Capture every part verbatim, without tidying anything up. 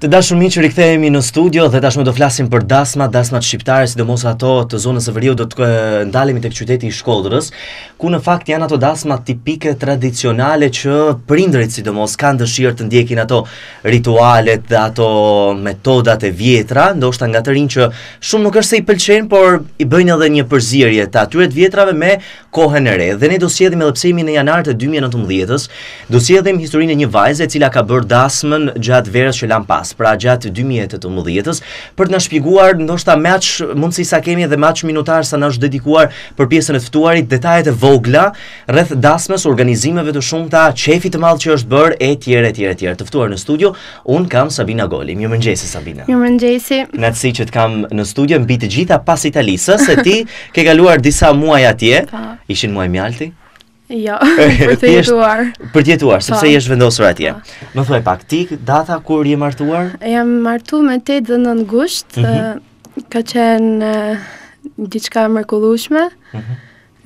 Të dashur miq, rikthehemi në studio dhe tashmë do flasim për dasmat, dasmat shqiptare, sidomos ato të zonës së veriut. Do të ndalemi tek qyteti i Shkodrës, ku në fakt janë ato dasma tipike tradicionale që prindërit sidomos kanë dëshirë të ndjekin ato ritualet dhe ato metodat e vjetra, ndoshta nga të rinj që shumë nuk është se i pëlqejnë, por i bëjnë edhe një përzierje të atyre të vjetrave me kohën e re. Dhe ne do sjellim edhe pse jemi në janar të dy mijë e nëntëmbëdhjetës, do sjellim historinë e një vajze e cila ka bërë dasmën gjatë verës që lan pas, pra gjatë dy mijë e tetëmbëdhjetës, për të na shpjeguar ndoshta me aq mundësi sa kemi dhe me aq minutar sa na është dedikuar për pjesën e të ftuarit, detajet e vogla rreth dasmës, organizimeve të shumta, qefit të madh që është bërë etj etj etj. Të ftuar në studio, un kam Sabina Goli. Mirëmëngjesi Sabina. Mirëmëngjesi. Kënaqësi që të kam në studio mbi të gjitha pas Italisë, se ti ke kaluar disa muaj atje. Pa. Ishin muaj mjalti? Jo, për të jetuar. Për të jetuar, sepse je vendosur atje. Më thuaj pak, ti data kur je martuar? Jam martuar me tetë dhe nëntë gusht, mm -hmm. ka qenë diçka mrekullueshme. Mm -hmm.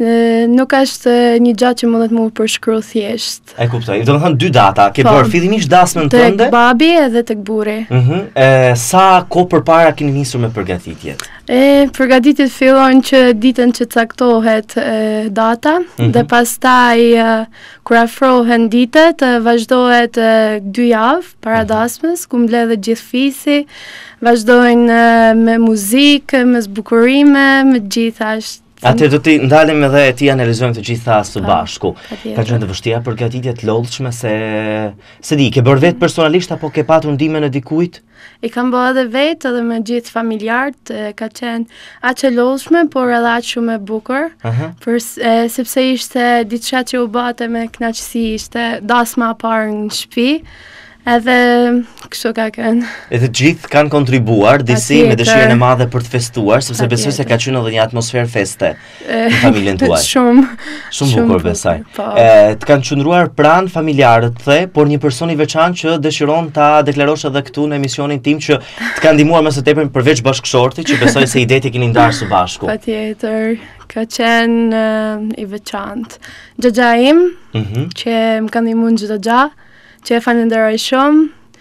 Nuk është një gjatë që mundet mu përshkruaj thjesht. E kuptoj. Do të thënë dy data, ke bërë fillimisht dasmën tënde? Tek babi edhe tek burri. Mhm. Mm e, sa kohë përpara keni nisur me përgatitjet? E, përgatitjet fillojnë që ditën që caktohet e, data, mm -hmm. dhe pastaj e, kur afrohen ditët, e, vazhdohet e, dy javë para mm -hmm. dasmës, ku mbledhet gjithë fisi, vazhdojnë e, me muzikë, me zbukurime, me gjithashtu. Atë do t'i ndalem edhe ti analizojmë të gjitha së bashku. Ka qenë të vështira përgatitje të lodhshme, se se di, ke bërë vetë personalisht apo ke patur ndihmën e dikujt? I kam bërë edhe vetë edhe me gjithë familjarët, ka qenë aq e lodhshme, por edhe aq shumë e bukur. Uh -huh. Për e, sepse ishte diçka që u bate me kënaqësi, ishte dasma e parë në shtëpi. Edhe kështu ka qenë. Edhe gjithë kanë kontribuar, disi me dëshirën e madhe për të festuar, sepse besoj se ka qenë edhe një atmosferë feste në familjen tuaj. Shumë. Shumë bukur besoj. Të kanë qëndruar pranë familjarët the, por një person i veçantë që dëshiron ta deklarosh edhe këtu në emisionin tim që të kanë ndihmuar më së tepër përveç bashkëshortit, që besoj se idetë i keni ndarë së bashku. Patjetër. Ka qenë uh, i veçantë. Xhaxha im, mm -hmm. që më kanë ndihmuar çdo gjë, që e falenderoj shumë,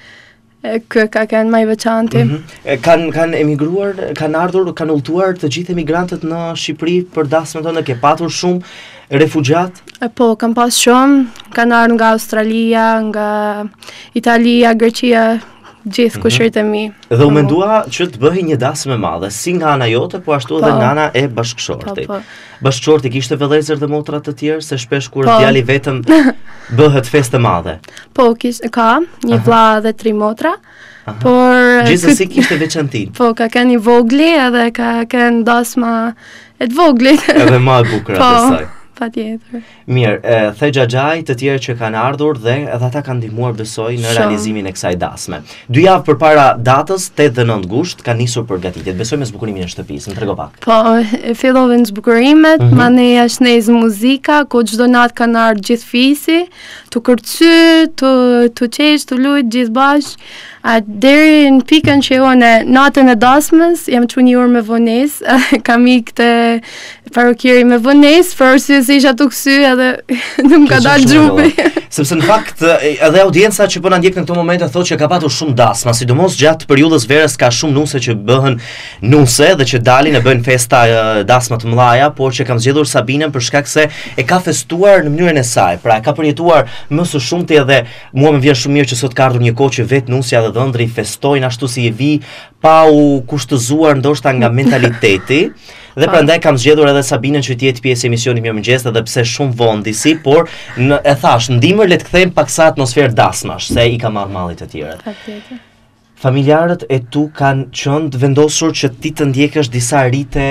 kë ka kanë më i veçanti. Mm -hmm. Kanë kan emigruar, kanë ardhur, kanë udhëtuar të gjithë emigrantët në Shqipëri për dasmën tonë, ke patur shumë refugjat? Po, kam pas shumë, kanë ardhur nga Australia, nga Italia, Greqia, gjithë kushërit e mi. Dhe u mendua që të bëhej një dasmë e madhe, si nga ana jote, po ashtu edhe nga ana e bashkëshortit. Po, po. Bashkëshorti kishte vëllezër dhe motra të tjerë, se shpesh kur djali vetëm bëhet festë e madhe. Po, kishte ka një vlla dhe tri motra. Aha. Por gjithsesi kishte veçantin. Po, ka kanë një vogli edhe ka kanë dasma e të voglit. Edhe më e bukur atë. Patjetër. Mirë, e, the xhaxhaj të tjerë që kanë ardhur dhe edhe ata kanë ndihmuar besoj në realizimin e kësaj dasme. Dy javë përpara datës, tetë dhe nëntë gusht, kanë nisur përgatitjet. Besoj me zbukurimin e shtëpisë. Më trego pak. Po, fillova në zbukurimet, mm -hmm. mane është nez muzika, ku çdo natë kanë ardhur gjithë fisi, tu kërcy, tu tu qesh, tu lut gjithë bashkë. A deri në pikën që unë natën e dasmës jam çu një orë me vonesë, kam ikë te parukiri me vonesë, për arsye se isha tu ksy edhe nuk më ka dalë xhupi. Sepse në fakt edhe audienca që po na ndjek në këto momente thotë që ka patur shumë dasma, sidomos gjatë periudhës verës ka shumë nuse që bëhen nuse dhe që dalin e bëjnë festa dasma të mëdha, por që kam zgjedhur Sabinën për shkak se e ka festuar në mënyrën e saj. Pra e ka përjetuar më së shumti edhe mua më vjen shumë mirë që sot ka ardhur një kohë që vetë nusja dhe dhëndri festojnë ashtu si e vi, pa u kushtëzuar ndoshta nga mentaliteti. Dhe prandaj kam zgjedhur edhe Sabinën që të jetë pjesë e emisionit Mirëmëngjes, edhe pse shumë vonë disi, por në, e thash, ndihmër le të kthejmë paksa atmosferë dasmash, se i ka marrë mallit të tjerët. Patjetër. Familjarët e tu kanë qenë të vendosur që ti të ndjekësh disa rite,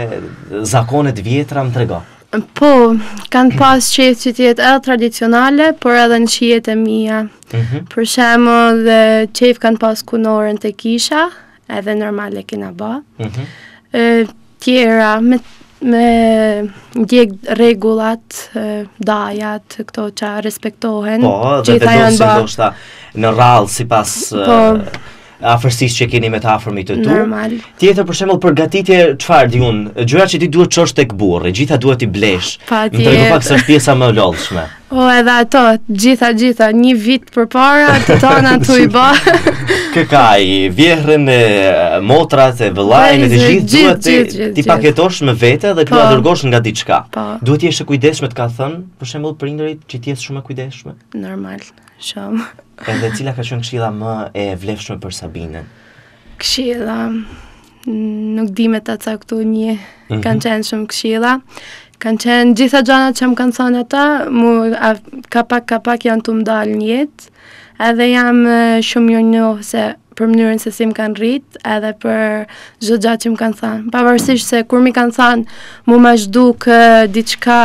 zakone të vjetra, më trego. Po, kanë pas qejf që të jetë edhe tradicionale, por edhe në shijet e mia. Mm -hmm. Për shembull, qejf kanë pas kunorën te kisha, edhe normale kena ba. Mm -hmm. e, tjera me me ndjek rregullat, dajat, këto që respektohen. Po, dhe vendosin ndoshta në rrallë sipas po, afërsisë që keni me të afërmit të tu. Normal. Tjetër për shembull përgatitje, çfarë di unë? Gjërat që ti duhet çosh tek burri, gjitha duhet i blesh. Më trego pak se është pjesa më e lodhshme. Po edhe ato, gjitha gjitha, një vit përpara, të tona tu i bë. Këkaj, vjehrën e motrat e vëllajnë e gjithë duhet ti paketosh me vete dhe t'u dërgosh nga diçka. Duhet jesh e kujdesshme, të ka thënë, për shembull prindërit, që ti jesh shumë e kujdesshme. Normal, shumë. Edhe cila ka qenë këshilla më e vlefshme për Sabinën? Këshilla, nuk di me ta caktoj një, kanë qenë shumë këshilla. Kanë qenë gjitha gjanat që më kanë thënë ata, mu ka pak ka pak janë të më dalë një jetë, edhe jam shumë mirë njohë se për mënyrën se si më kanë rritë, edhe për çdo gjatë që më kanë thënë. Pavarësisht se kur mi kanë thënë, mu ma zhduk diçka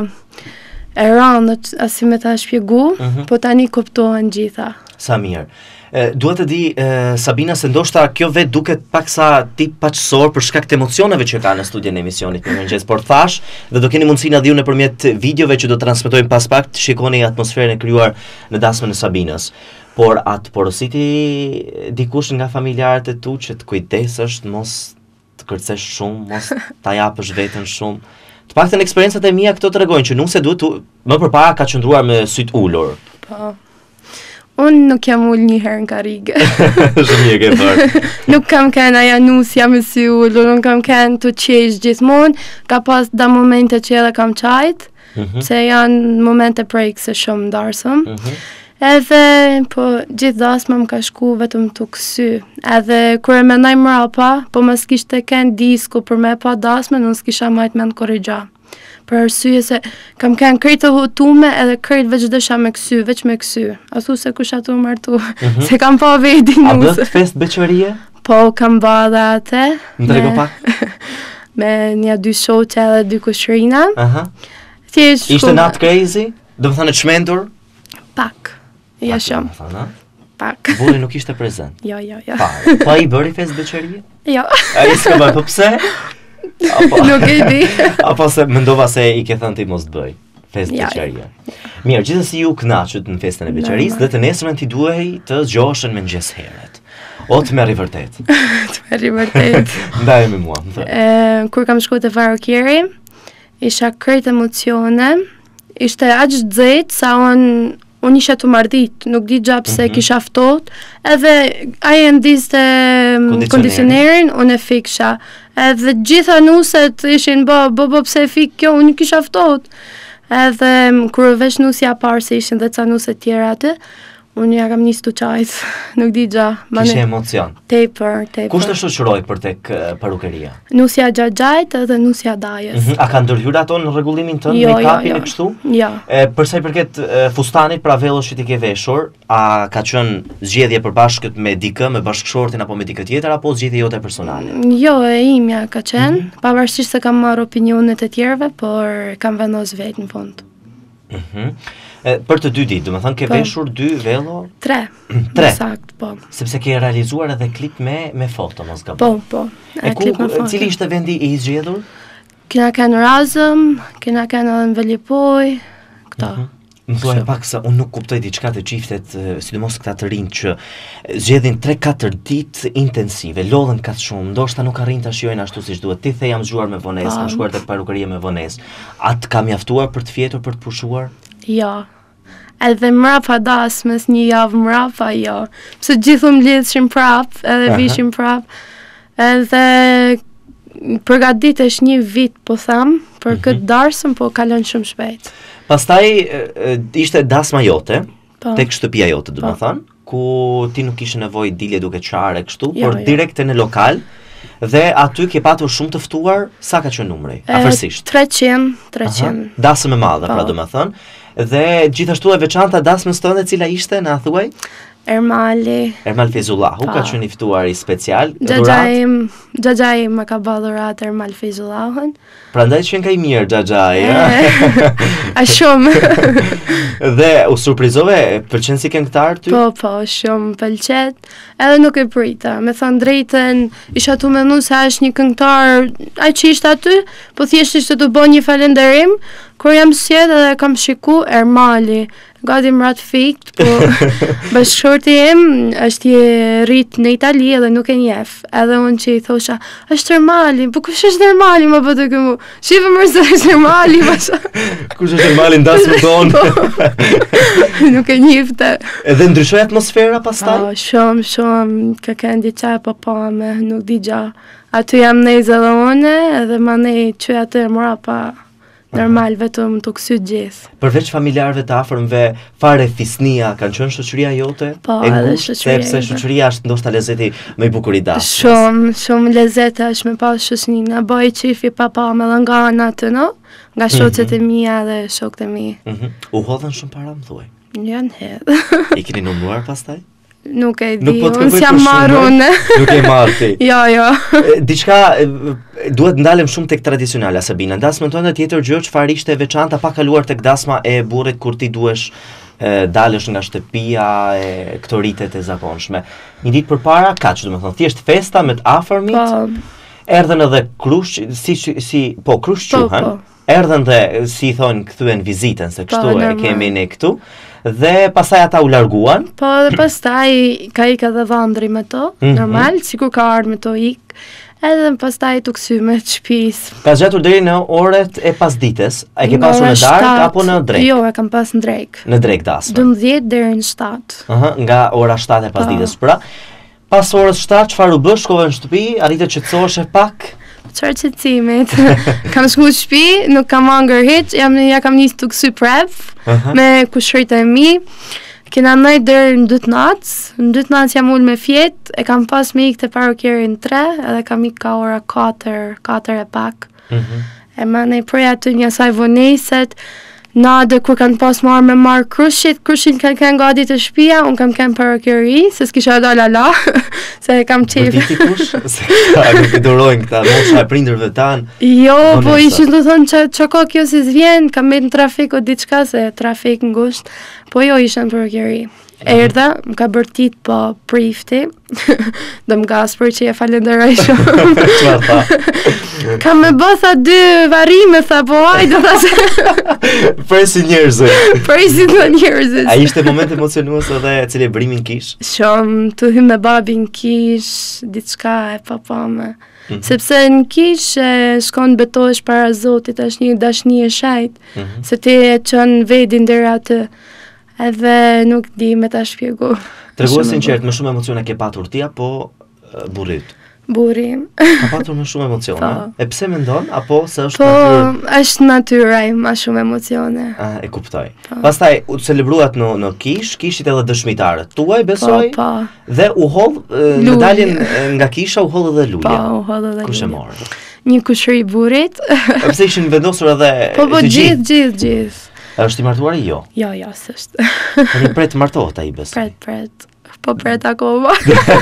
e rëndë, asi me ta shpjegu, po tani kuptohen gjitha. Sa mirë. Duhet të di, Sabina, se ndoshta kjo vetë duket paksa tip paqësor për shkak të emocioneve që ka në studion e emisionit në mëngjes, por thash dhe do keni mundësi na diu nëpërmjet videove që do transmetojmë pas pak, të shikoni atmosferën e krijuar në dasmën e Sabinës. Por atë porositi dikush nga familjarët e tu që të kujdesësh, mos të kërcesh shumë, mos ta japësh veten shumë. Të paktën eksperiencat e mia këto tregojnë që nuk se duhet tu, më përpara ka qëndruar me syt ulur. Po. Unë nuk jam ullë një herë në karige. Shumë një ke bërë. Nuk kam kënë aja nusja me si ullur, nuk kam kënë të qesh gjithmonë, ka pas da momente që edhe kam qajtë, se janë momente prekse shumë ndarësëm. Edhe, po, gjithë dasma më ka shku vetëm të kësy. Edhe, kër e menaj mrapa, po më s'kishte kënë disko për me pa dasme, nuk s'kisha majtë me në korrigja. Për arsye se kam kënë krejtë të hutume edhe krejtë veç dësha me kësy, veç me kësy. A thu se kush atu martu, se kam pa veti nusë. A bët fest beqërie? Po, kam ba dhe ate. Më të rego pak? Me një dy shoqe edhe dy kushrina. Ishte natë crazy? Do më thane të shmendur? Pak, ja shumë. Pak. Vuri nuk ishte prezent? Jo, jo, jo. Pa i bëri fest beqërie? Jo. A i s'ka bëj, po pse? Nuk e di. Apo se mendova se i ke thënë ti mos të bëj fest beqërie. Mirë, gjithsesi ju kënaqët në festën e beqërisë dhe të nesërmen ti duhej të zgjoheshen me mëngjes herët. O të merri vërtet. Të merri vërtet. Ndaj me mua, më thë. Kur kam shku te Varrokjeri, isha krejt emocione, ishte aq xejt sa unë Unë isha të mardit, nuk di gjapë se kisha ftohtë, edhe aje ndiste kondicionerin, unë e fiksha. Edhe gjitha nuset ishin bë, bë, bë, pse e fik kjo, unë kisha ftohtë. Edhe kërë veç nusja parë se ishin dhe ca nuset tjera atë, unë ja kam nisë të qajtë, nuk di gja. Kishe emocion? Tepër, tepër. Kush të shoqëroj për tek parukeria? Nusja Gjagjajt edhe nusja Dajës. A ka ndërhyrë ato në rregullimin tënd, make-upin e kështu? Jo. Për sa i përket fustanit, pra vellosh që ti ke veshur, a ka qenë zgjedhje e përbashkët me dikë, me bashkëshortin apo me dikë tjetër, apo zgjedhje jote personale? Jo, e imja ka qenë, pavarësisht se kam marrë opinionet e tjerëve, por kam vendos vetë në fund. Për të dy ditë, do të thënë ke veshur dy vello? Tre. Tre. Sakt, po. Sepse ke realizuar edhe klip me me foto, mos gaboj. Po, po. E ku, cili ishte vendi i zgjedhur? Kena kanë Razëm, kena kanë edhe në Veljepoj, këta. Më thuaj pak se unë nuk kuptoj diçka të çiftet, sidomos këta të rinj që zgjedhin tre katër ditë intensive, lodhen kaq shumë, ndoshta nuk arrin ta shijojnë ashtu siç duhet. Ti the jam zgjuar me vonesë, kam shkuar tek parukeria me vonesë. Atë ka mjaftuar për të fjetur, për të pushuar? Jo. Edhe mrapa dasmës, një javë mrapa, jo. Pse gjithu më lidhshin prap, edhe vishim prap. Edhe përgatitesh një vit, po tham, për këtë darsëm, po kalon shumë shpejt. Pastaj ishte dasma jote, tek shtëpia jote, do të thënë, ku ti nuk ishe nevojë dilje duke çare kështu, por direkte në lokal. Dhe aty ke patur shumë të ftuar, sa ka qenë numri? Afërsisht. treqind, treqind. Dasmë e madhe, pra do të thënë. Dhe gjithashtu e veçanta dasmës tënde, cila ishte, na thuaj? Ermali. Ermal Fezullahu ka qenë i ftuar i special. Xhaxhaim, Xhaxhaim më ka bërë dhurat Ermal Fezulahun. Prandaj që nga i mirë Xhaxhai, a shumë. Dhe u surprizove, pëlqen si këngëtar ty? Po, po, shumë pëlqet. Edhe nuk e prita. Me thënë drejtën, isha tu menu se është një këngëtar, ai që ishte aty, po thjesht ishte të bëj një falënderim. Kur jam sjell edhe kam shiku Ermali, gati mrat fikt, po bashkëshorti im është i rrit në Itali edhe nuk e njeh. Edhe unë që i thosha, është Ermali, po kush është Ermali më bëtë këmu? Shive më se është Ermali, pasha. Kush është Ermali ndasmë tonë? Nuk e njifte. Edhe ndryshoj atmosfera pastaj? Oh, shumë, shumë, ka këndi qaj papame, nuk di gja. Aty jam nejzë edhe une, edhe ma nej që atë e mëra pa normal, vetëm të kësy gjithë. Përveç familjarëve të afërmve, fare fisnia, kanë qënë shoqëria jote? Po, e edhe ngushtë, shoqëria sepse shoqëria është ndoshta lezeti më i bukur i dasmës. Shumë, shumë lezete është me pas shoqëni. Nga bëj qifi papa me dhe nga anë atë, no? Nga shoqet e mija dhe shokët e mi. Mm -hmm. U hodhen shumë para, më thuaj? Janë hedhë. I keni numruar pastaj? Nuk e di, Nuk po të unë si jam marrune. Nuk e marrë ti. Jo, jo. Diçka, duhet ndalem shumë tek tradicionale, Sabina. Dasmën tonë tjetër gjë çfarë ishte e veçanta pa kaluar tek dasma e burrit kur ti duhesh e, dalësh nga shtëpia e këto ritet e zakonshme. Një ditë përpara, kaç, domethënë, thjesht festa me të afërmit. Po. Erdhën edhe krush, si si, po krush Po, quhen. po. Erdhën dhe si thonë kthyen vizitën se kështu Po, e normal. kemi ne këtu. Dhe pastaj ata u larguan. Po, dhe pastaj ka ik edhe dhëndri me to, Mhm. normal, sikur ka ardhur me to ik. Edhe pastaj të ksy me shtëpis. Ka zgjatur deri në orët e pasdites. E ke pasur në darkë apo në drek? Jo, e kam pas në drek. Në drek dasme. dëmbëdhjetë deri në shtatë. Aha, nga ora shtatë e pasdites. Pra, pas orës shtatë, çfarë u bë? Shkove në shtëpi, arrite të qetësohesh pak. Çfarë qëtësimit? Kam shku në shtëpi, nuk kam hangër hiç, jam ja kam nisë të ksy prep Aha. me kushrit e mi. Kena nejt deri në dytë natës, në dytë natës jam ullë me fjetë, e kam pas me ikë të parukjeri në tre, edhe kam ikë ka ora katër, katër e pak. Mhm. E ma nej prej aty një asaj voneset, na dhe kur kanë pas marrë me marrë krushit, krushit kanë kanë gati të shtëpia, unë kam kanë parukjeri, se s'kisha dal ala, se e kam qef. Vërtiti kush? Se këta nuk i durojnë këta, mosha e prindërve tanë. Jo, po Vonesa. ishin të thonë që që ka kjo si s'vjen, kam me në trafik o diçka se trafik ngusht, po jo ishin për kjeri. Erdha, më ka bërtit po prifti, dhe më gaspër që je falenderoj shumë. Çfarë tha? Kam me bë tha dy varime, tha po hajde, tha se Presi njerëzve. përsi të njerëzit. A ishte moment emocionues edhe celebrimin kish? Shumë, të hy me babin kish, diçka e papame. Mhm. Sepse në kish e shkon betohesh para Zotit, është një dashni e shajt, Mhm. se ti e qënë vedin deri atë, edhe nuk di me ta shpjegu. Tregua Shumë e sinqert, më shumë emocione ke patur ti apo e, burrit? Burim. Ka patur më shumë emocione? Po. E pse mendon? Apo se është Po, natyrë? është natyraj, ma shumë emocione. Ah, e kuptoj. Po. Pastaj u celebruat në në kish, kishit edhe dëshmitarët tuaj, Po, besoj, po, dhe u hodh e, në Lulje. daljen e, nga kisha u hodh edhe po, lulja. u hodhe dhe Kush e lulje. morë? Një kushëri burit. E pse ishin vendosur edhe Po, po, të gjithë, gjithë, gjithë. Është i martuar i jo? Jo, jo, s'është. Tani pret martohet ai besoj. Pret, pret. Po pret akoma.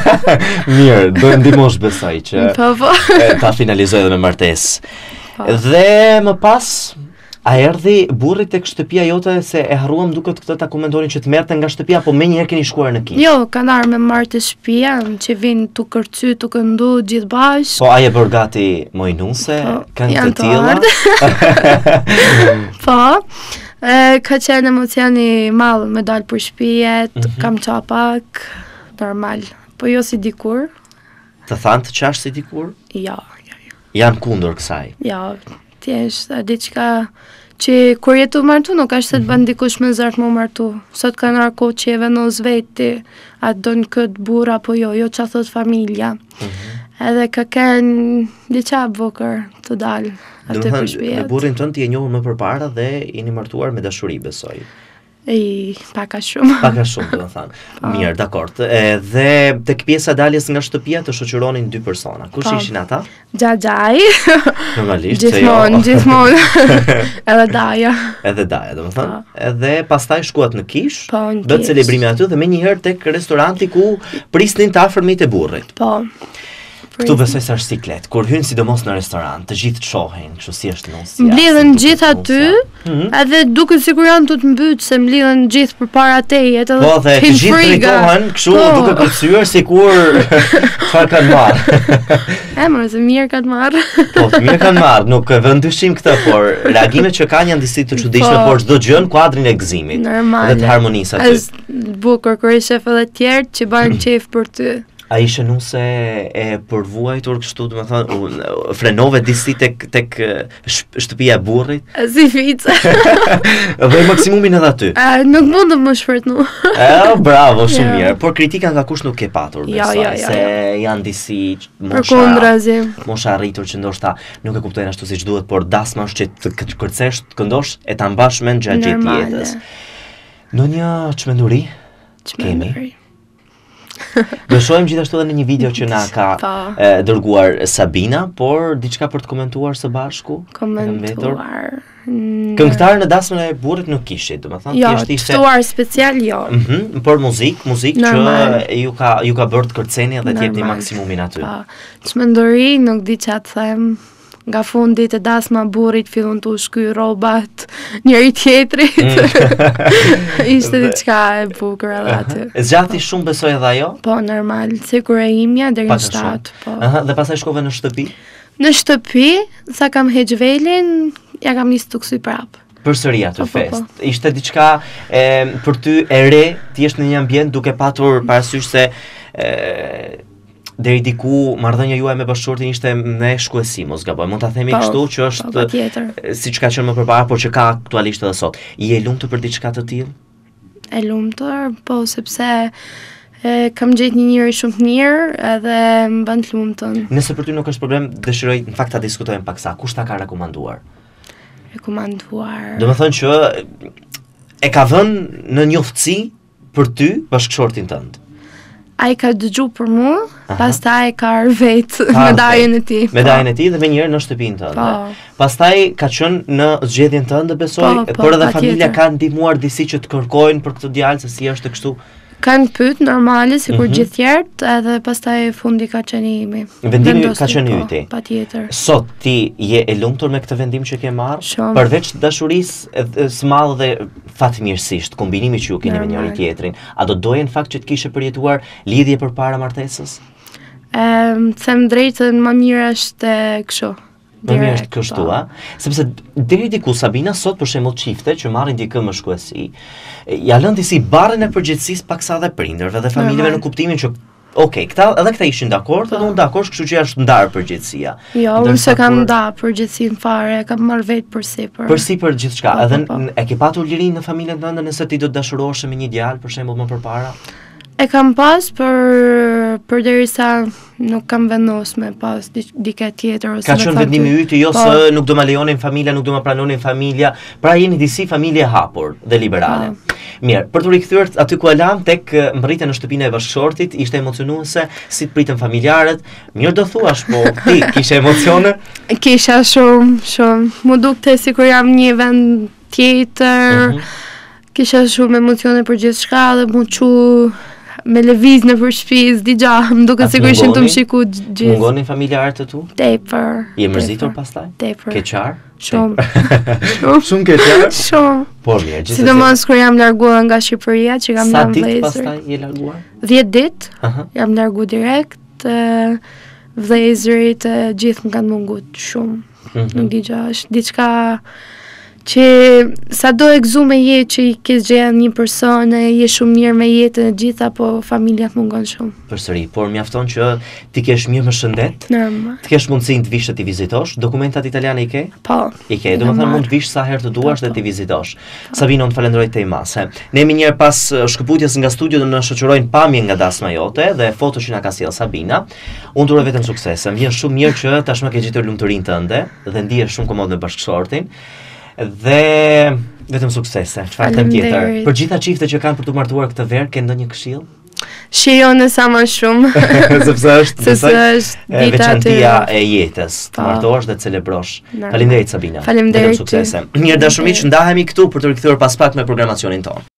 Mirë, do e ndihmosh besoj që Po, po. e, ta finalizoj edhe me martesë. Po. Dhe më pas a erdhi burri tek shtëpia jote se e harruam duket këtë ta komentonin që të merrte nga shtëpia, po menjëherë keni shkuar në kish. Jo, kanë arë me marrë të shtëpia, që vinë të kërcy, të këndu, gjithë bashkë. Po ai e bër gati mojnuse, Po, kanë të janë të tilla. Po, e, ka qenë emocioni malë me dalë për shpijet, Mhm. kam qa pak, normal. Po jo si dikur, Të thanë të qash si dikur? jo, jo, Janë kundër kësaj. jo, thjesht, a diçka që kur jetu martu nuk është se të bën dikush me zërt më martu. Sot ka nërë kohë që e venos veti, a donë këtë burra, apo jo, jo që a thot familja. Edhe ka kënë diqa bukër të dalë aty për Domethënë, me shpijet. burrin tënd ti e njohur më përpara dhe jeni martuar me dashuri, besoj. I, paka shumë. Pak a shumë, domethënë. Mirë, dakord. Dhe tek pjesa daljes nga shtëpia të shoqëronin dy persona. Kush Po. ishin ata? Gjagjaj, Normalisht se gjithmonë, jo. gjithmonë, edhe daja. Edhe daja, domethënë. Po. Edhe pastaj shkuat në kish, Po, në bët kish. celebrimi aty dhe menjëherë tek restoranti ku prisnin të afërmit e burrit. Po, Këtu besoj se është siklet. Kur hyn sidomos në restorant, të gjithë shohin, kështu si është nusja. Mbledhen gjithë aty, edhe duket sikur janë të të mbytë se mbledhen gjithë përpara teje, edhe po dhe të gjithë drejtohen, kështu duke përcyer sikur çfarë kanë marrë. E më se mirë kanë marrë. Po, të mirë kanë marrë, nuk e vën dyshim këtë, por reagimet që kanë janë disi të çuditshme, por çdo gjë në kuadrin e gëzimit dhe të harmonisë aty. Është bukur kur shef edhe të tjerë që bën qef për ty. A ishe nuse e përvuajtur kështu, do të thënë, frenove disi tek tek shtëpia e burrit? Si fice. Dhe maksimumin edhe aty. A, nuk mund të më shpërtnu. E, bravo, shumë mirë. Por kritika nga kush nuk ke patur, besoj, ja, ja, se ja. janë disi mosha, mosha arritur që ndoshta nuk e kuptojnë ashtu siç duhet, por dasma është që të kërcesh, të këndosh e ta mbash mend gjatë gjithë jetës. Ndonjë çmenduri? Kemi. Besojmë gjithashtu edhe në një video që na ka e, dërguar Sabina, por diçka për të komentuar së bashku? Komentuar. Këngëtar në dasmën e burrit nuk kishit, domethënë jo, thjesht ishte ftuar special jo. Mhm, mm por muzik, muzik që ju ka ju ka bërë të kërceni dhe të jepni maksimumin aty. Po. Çmenduri nuk di ç'a të them. Nga fundit e dasma burrit fillon të shky rrobat njëri tjetrit. Ishte diçka e bukur edhe aty. E zgjati shumë besoj edhe ajo? Po, normal, sikur e imja deri në shtatë, po. Aha, dhe pastaj shkove në shtëpi? Në shtëpi, sa kam heq velin, ja kam nisë të kësuj prap. Përsëri aty fest. Ishte diçka e, për ty e re, ti jesh në një ambient duke patur parasysh se e, deri diku marrëdhënia juaj me bashkëshortin ishte me shkuesi, mos gaboj. Mund ta themi kështu që është siç ka qenë më përpara, por që ka aktualisht edhe sot. Je e lumtur për diçka të tillë? E lumtur, po sepse e, kam gjetë një njeri shumë të mirë edhe më bën të lumtun. Nëse për ty nuk është problem, dëshiroj në fakt ta diskutojmë pak sa. Kush ta ka rekomanduar? Rekomanduar. Domethënë që e ka vënë në njoftësi për ty bashkëshortin tënd. Ai ka dëgju për mua, pastaj ka arë vetë medaljen e tij. Medaljen e tij dhe më njëherë në shtëpinë tënde. Pastaj ka qenë në zgjedhjen tënde, besoj, por edhe familja ka ndihmuar disi që të kërkojnë për këtë djalë se si është kështu. Kanë pyet normale sikur mm -hmm. gjithë tjerët, edhe pastaj fundi ka qenë imi. Vendimi ka qenë yti. Patjetër. Sot ti je e lumtur me këtë vendim që ke marrë? Shumë. Përveç dashurisë së madhe dhe fatmirësisht, kombinimi që ju keni me njëri tjetrin, a do doje në fakt që të kishe përjetuar lidhje përpara martesës? Ehm, them drejtën, më mirë është kështu. Më mirë është kështu, a? Sepse deri diku Sabina sot për shembull çifte që marrin dikë më shkuesi, ja lën disi barrën e përgjegjësisë paksa dhe prindërve dhe familjeve në kuptimin që okej, këta edhe këta ishin dakord, edhe unë dakord, kështu që është ndarë përgjegjësia. Jo, unë se kam ndarë përgjegjësinë fare, kam marrë vetë përsipër. Përsipër gjithçka. Edhe e ke patur lirinë në familjen tënde nëse ti do të dashurohesh me një djalë për shembull më përpara? E kam pas për përderisa nuk kam vendosur me pas dikë tjetër ose ka qenë vendimi yt jo se nuk do ma lejonin familja, nuk do ma pranonin familja, pra jeni disi familje hapur dhe liberale. Mirë, për të rikthyer aty ku e lam tek mbërritja në shtëpinë e bashkëshortit, ishte emocionuese, si të pritën familjarët. Mirë do thuash, po ti kishe emocione? Kisha shumë, shumë. Mu dukte sikur jam një vend tjetër. Mm-hmm. Kisha shumë emocione për gjithçka dhe mu çu me lëviz në për shtëpi, digja, më duket sikur ishin të më shiku gjithë. Mungonin familjarët e tu? Tepër. Je mërzitur pastaj? Tepër. Keqar? Shumë. Shumë keqar? Shumë. Por mirë, gjithsesi. Sidomos kur jam larguar nga Shqipëria, që kam dhënë vlezër. Sa ditë pastaj je larguar? dhjetë ditë. Jam larguar direkt. Vlezërit gjithë më kanë munguar shumë. Nuk di gjë, është diçka që sa do e gëzu me jetë që i ke zgjedhur një person, je shumë mirë me jetën e gjitha, po familja të mungon shumë. Përsëri, por mjafton që ti kesh mirë më shëndet, normal. Të kesh mundësinë të vish të ti vizitosh, dokumentat italiane i ke? Po. I ke, domethënë mund të vish sa herë të duash dhe ti vizitosh. Sabina, unë të falenderoj te i mase. Ne jemi njëherë pas shkëputjes nga studio do na shoqërojnë pamje nga dasma jote dhe foto që na ka sjell Sabina. Unë duroj vetëm suksese. Më vjen shumë mirë që tashmë ke gjetur lumturinë tënde dhe ndihesh shumë komod me bashkëshortin. Dhe vetëm suksese. Çfarë them tjetër? Për gjitha çiftet që kanë për të martuar këtë verë, ke ndonjë këshill? Shijoni sa më shumë. Sepse është besoj veçantia e jetës. Të martohesh dhe të celebrosh. Faleminderit Sabina. Faleminderit. Vetëm suksese. Mirë dashur miq, ndahemi këtu për të rikthyer pas pak me programacionin tonë.